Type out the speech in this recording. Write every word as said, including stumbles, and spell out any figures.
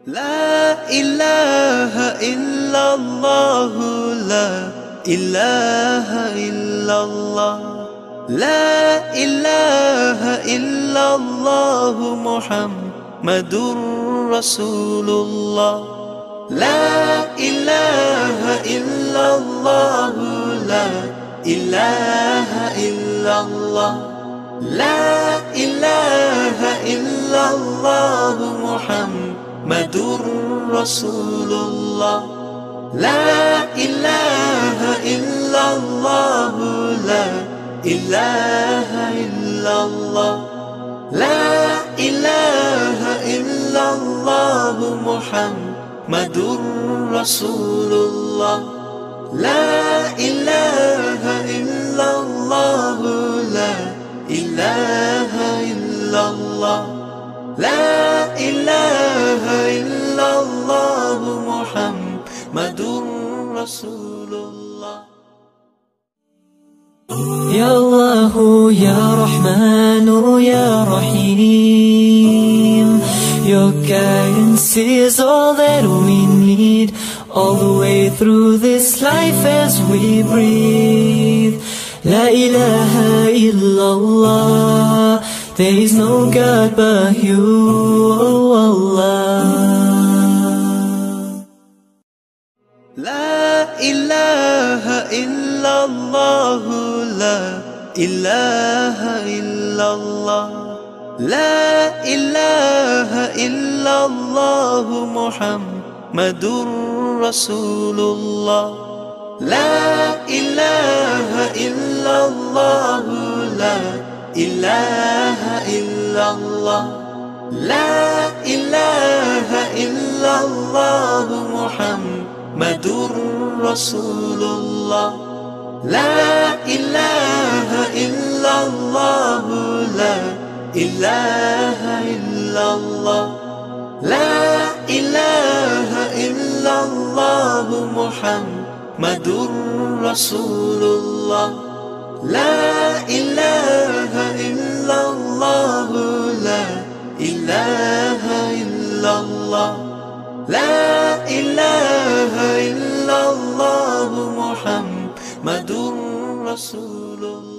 لا إله إلا الله، لا إله إلا الله، لا إله إلا الله، محمد رسول الله. لا إله إلا الله، لا إله إلا الله، لا إله إلا الله، محمد رسول الله. لا إله إلا الله، لا إله إلا الله، لا إله إلا الله، محمد رسول الله. لا إله إلا الله، لا إله إلا الله، لا إله إلا الله، محمد رسول الله. يا الله يا رحمن يا رحيم, your guidance is all that we need, all the way through this life as we breathe. La ilaha illallah, there is no God but you, oh Allah. لا إله إلا الله، لا إله إلا الله، لا إله إلا الله، محمد رسول الله. لا إله إلا الله، لا إله إلا الله، لا إله إلا الله، محمد رسول الله. لا إله إلا الله، لا إله إلا الله، لا إله إلا الله، محمد رسول الله. لا إله إلا الله، لا إله إلا الله، لا إله إلا الله، محمد رسول الله.